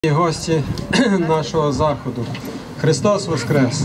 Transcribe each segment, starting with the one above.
І гості нашого заходу. Христос Воскрес!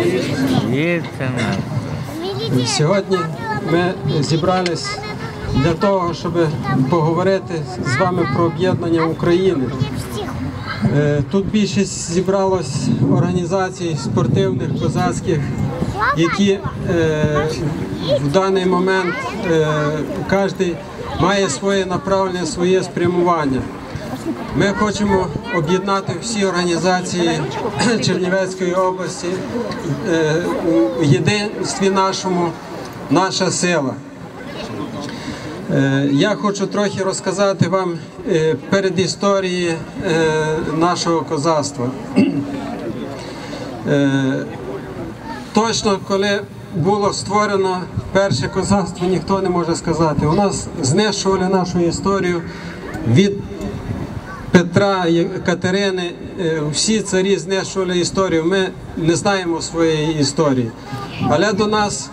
Сьогодні ми зібрались для того, щоб поговорити з вами про об'єднання України. Тут більшість зібралось організацій спортивних, козацьких, які в даний момент кожен має своє направлення, своє спрямування. Ми хочемо об'єднати всі організації Чернівецької області у єдинстві нашому, наша сила. Я хочу трохи розказати вам передісторії нашого козацтва. Точно, коли було створено перше козацтво, ніхто не може сказати. У нас знищували нашу історію від Петра, Катерини, всі царі знищували історію, ми не знаємо своєї історії. Але до нас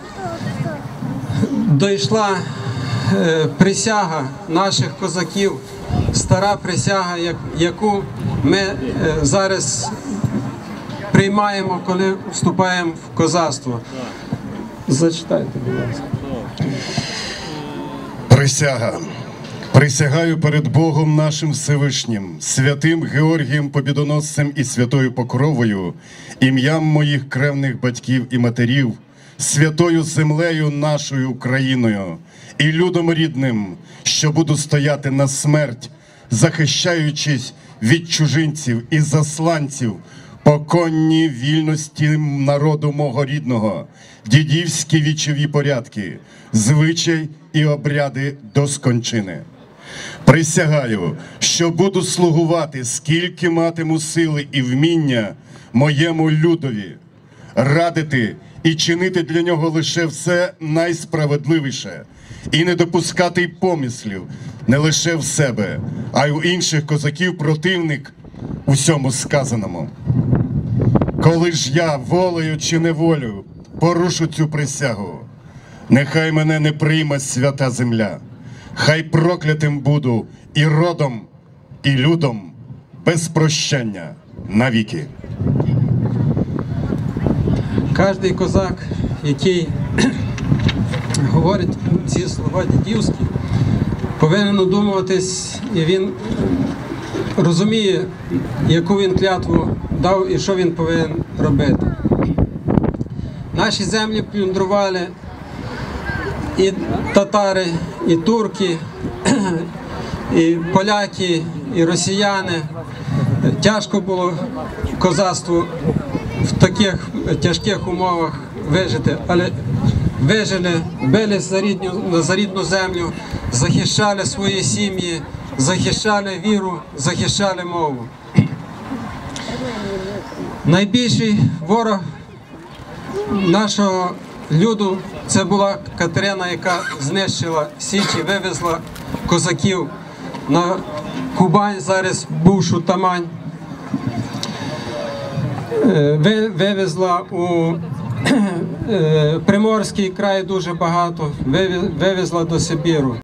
дійшла присяга наших козаків, стара присяга, яку ми зараз приймаємо, коли вступаємо в козацтво. Зачитайте, будь ласка. Присяга. Присягаю перед Богом нашим Всевишнім, святим Георгієм Побідоносцем і святою Покровою, ім'ям моїх кревних батьків і матерів, святою землею нашою Україною і людом рідним, що буду стояти на смерть, захищаючись від чужинців і засланців, поконні вільності народу мого рідного, дідівські вічові порядки, звичай і обряди до скончини. Присягаю, що буду слугувати, скільки матиму сили і вміння моєму людові, радити і чинити для нього лише все найсправедливіше, і не допускати й помислів не лише в себе, а й у інших козаків противник усьому сказаному. Коли ж я волею чи неволею порушу цю присягу, нехай мене не прийме свята земля. Хай проклятим буду і родом, і людом без прощення навіки. Кожен козак, який говорить ці слова дідівські, повинен одумуватись, і він розуміє, яку він клятву дав і що він повинен робити. Наші землі плюндрували і татари, і турки, і поляки, і росіяни. Тяжко було козацтву в таких тяжких умовах вижити, але вижили, бились за рідну землю, захищали свої сім'ї, захищали віру, захищали мову. Найбільший ворог нашого люду – це була Катерина, яка знищила Січ і вивезла козаків на Кубань, зараз бувшу Тамань. Вивезла у Приморський край дуже багато, вивезла до Сибіру.